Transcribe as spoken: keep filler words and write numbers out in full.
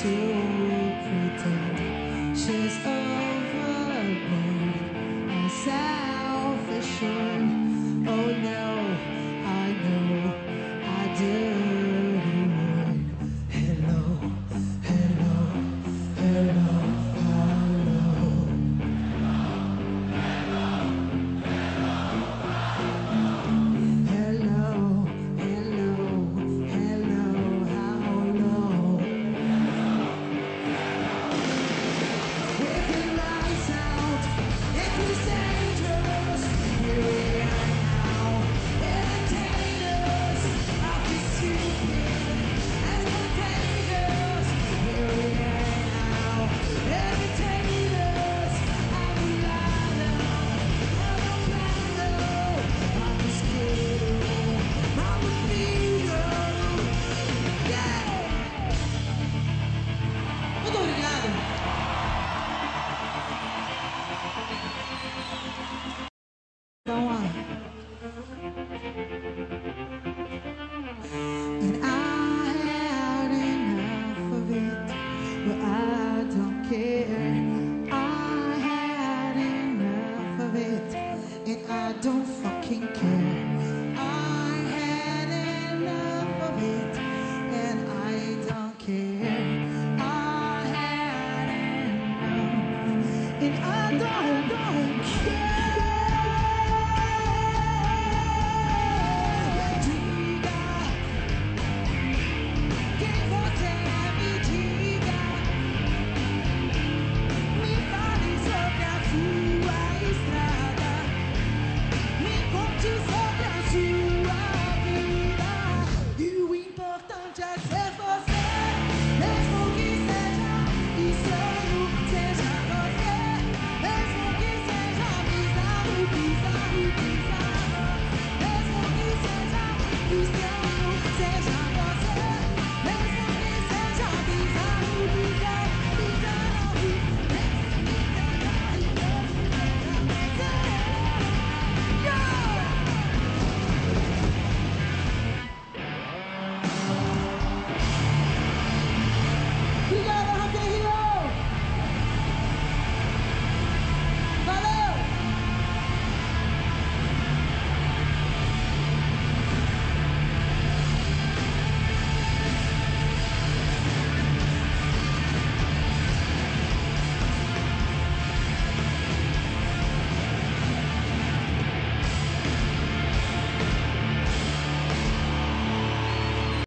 to pretend she's overboard and self-assured. Oh no, I know I dirty word. Hello, hello, hello, hello. Hello, hello, hello, how low? With the lights out, it was dangerous. Here we are now, entertainers of the stupid and the dangerous. Here we are now, entertainers of the ladder, of the planet, of the skill, of the feeder. Yeah! Muito obrigado. Então, ó. And I had enough of it, but I don't care. I had enough of it, and I don't fucking care. I had enough of it, and I don't care. I had enough, and I don't